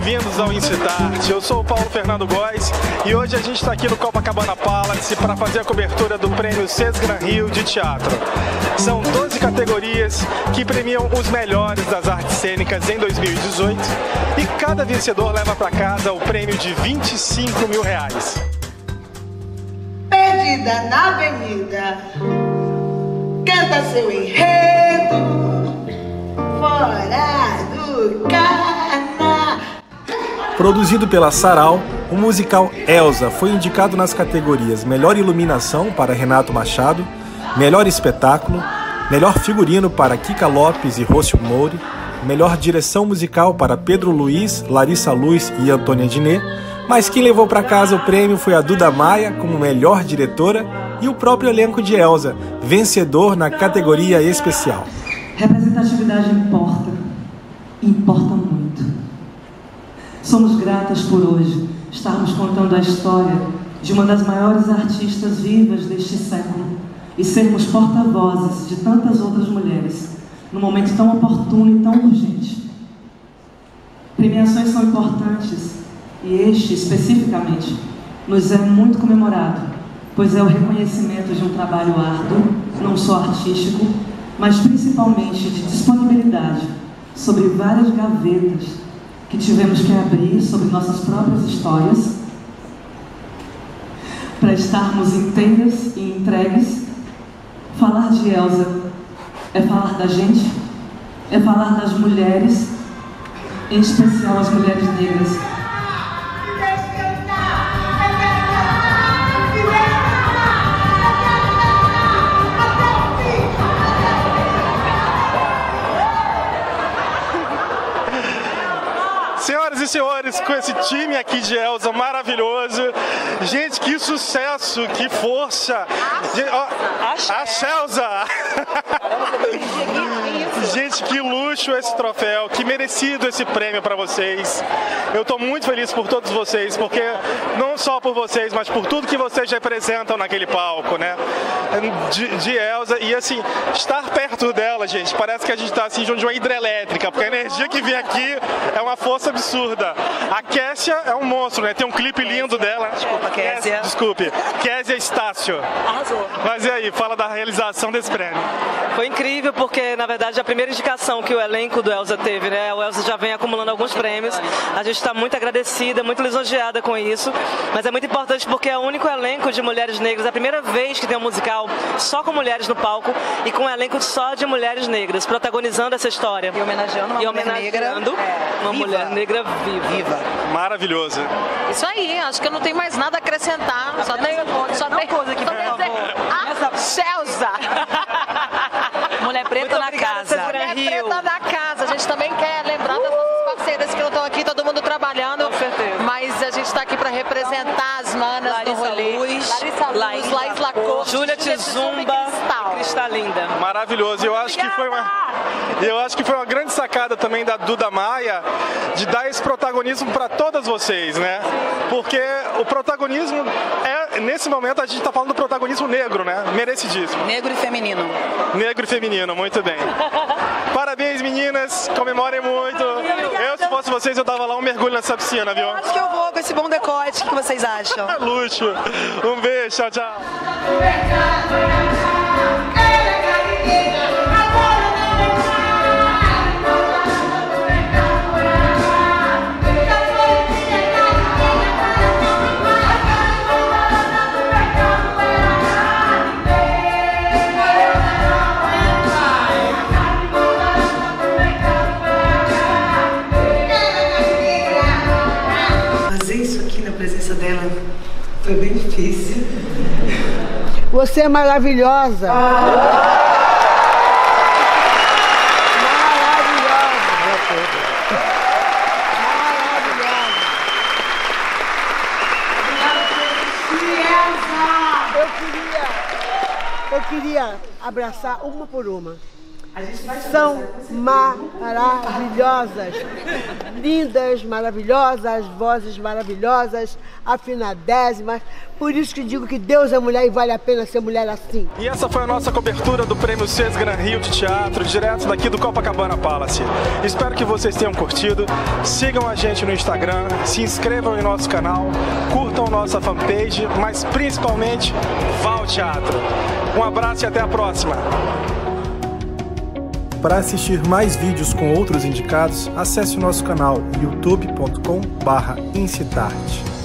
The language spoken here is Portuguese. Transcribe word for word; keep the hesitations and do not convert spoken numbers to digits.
bem-vindos ao Incitarte. Eu sou o Paulo Fernando Góes e hoje a gente está aqui no Copacabana Palace para fazer a cobertura do prêmio Sesgran Rio de Teatro. São doze categorias que premiam os melhores das artes cênicas em dois mil e dezoito e cada vencedor leva para casa o prêmio de vinte e cinco mil reais. Perdida na avenida, canta seu enredo, fora do cana. Produzido pela Sarau, o musical Elsa foi indicado nas categorias Melhor Iluminação para Renato Machado, Melhor Espetáculo, Melhor Figurino para Kika Lopes e Rócio Mouri, Melhor Direção Musical para Pedro Luiz, Larissa Luz e Antônia Diné, mas quem levou para casa o prêmio foi a Duda Maia como melhor diretora e o próprio elenco de Elsa, vencedor na categoria especial. Representatividade importa, importa muito. Somos gratas por hoje estarmos contando a história de uma das maiores artistas vivas deste século e sermos porta-vozes de tantas outras mulheres num momento tão oportuno e tão urgente. Premiações são importantes e este, especificamente, nos é muito comemorado, pois é o reconhecimento de um trabalho árduo, não só artístico, mas principalmente de disponibilidade sobre várias gavetas que tivemos que abrir sobre nossas próprias histórias para estarmos inteiras e entregues. Falar de Elsa é falar da gente, é falar das mulheres, em especial as mulheres negras. Senhoras e senhores, com esse time aqui de Elsa maravilhoso, gente, que sucesso, que força! Gente, ó, a Elsa! Gente, que luxo esse troféu, que merecido esse prêmio para vocês. Eu estou muito feliz por todos vocês, porque não só por vocês, mas por tudo que vocês representam naquele palco, né? De, de Elsa, e assim, estar perto dela, gente, parece que a gente está assim junto de uma hidrelétrica, porque a energia que vem aqui é uma força absurda. A Kessia é um monstro, né? Tem um clipe lindo dela. Desculpa, Kessia. Desculpe, Kessia Estácio. Arrasou. Mas e aí, fala da realização desse prêmio. Foi incrível porque, na verdade, a primeira indicação que o elenco do Elsa teve, né? O Elsa já vem acumulando alguns prêmios. A gente está muito agradecida, muito lisonjeada com isso. Mas é muito importante porque é o único elenco de mulheres negras. É a primeira vez que tem um musical só com mulheres no palco e com um elenco só de mulheres negras, protagonizando essa história. E homenageando uma e mulher homenageando negra. Uma viva. mulher negra viva. viva. Maravilhoso. Isso aí, acho que eu não tenho mais nada a acrescentar. Só tem só tem coisa aqui, só por tem favor. a Celsa. Mulher preta Muito na obrigada, casa. Sesgran Mulher Rio. preta na casa. A gente também quer lembrar das nossas parceiras que não estão aqui, todo mundo trabalhando. Com certeza. Mas a gente está aqui para representar as manas do Larissa rolê. Luz, Larissa Luz, Laís Laís Lacorte, Júlia Tizumba Cristal. e Cristalinda. Maravilhoso. Eu acho que foi uma, eu acho que foi uma grande sacada também da Duda Maia de dar esse protagonismo para todas vocês, né? Porque o protagonismo é, nesse momento a gente está falando do protagonismo negro, né? Merecidíssimo. Negro e feminino. Negro e feminino, muito bem. Parabéns, meninas, comemorem muito. Eu, se fosse vocês, eu dava lá um mergulho nessa piscina, viu? Acho que eu vou com esse bom decote. O que vocês acham? Luxo. Um beijo, tchau, tchau. Fazer isso aqui na presença dela foi bem difícil. Você é maravilhosa. Maravilhosa. Maravilhosa. Eu queria, eu queria abraçar uma por uma. são maravilhosas. Lindas, maravilhosas, vozes maravilhosas, afinadésimas. Por isso que digo que Deus é mulher e vale a pena ser mulher assim. E essa foi a nossa cobertura do Prêmio Cés Gran Rio de Teatro, direto daqui do Copacabana Palace. Espero que vocês tenham curtido. Sigam a gente no Instagram, se inscrevam em nosso canal, curtam nossa fanpage, mas principalmente vá ao teatro. Um abraço e até a próxima. Para assistir mais vídeos com outros indicados, acesse o nosso canal youtube ponto com barra incitarte.